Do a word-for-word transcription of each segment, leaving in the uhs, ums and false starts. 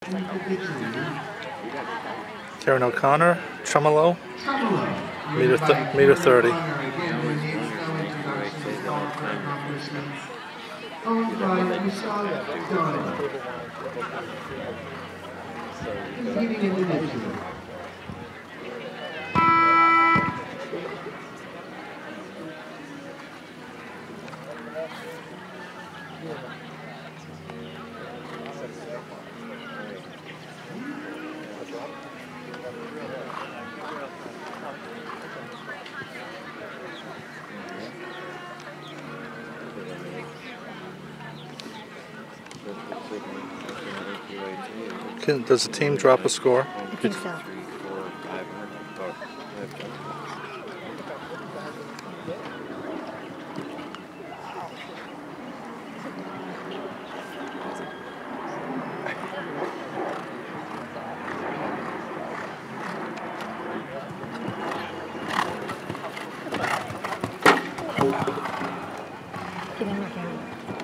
Karen O'Connor Tremelo, meter, th meter thirty. Can, does the team drop a score? I think so. Get in my camera.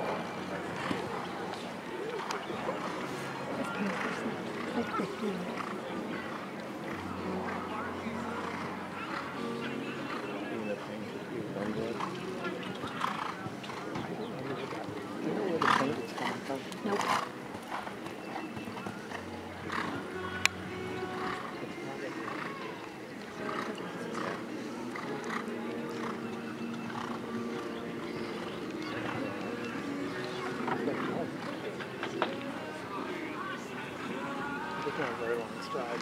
Nope. It's not a very long stride.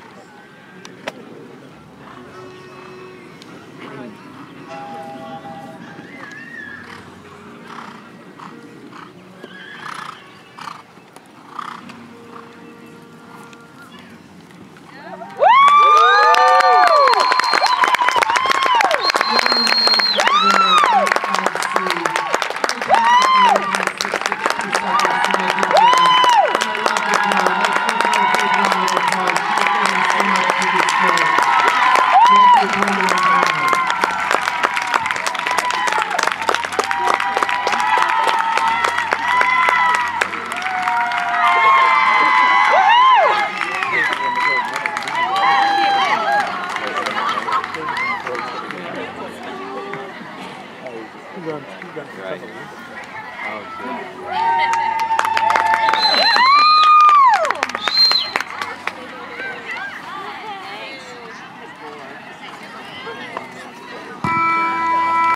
Right. Oh, good.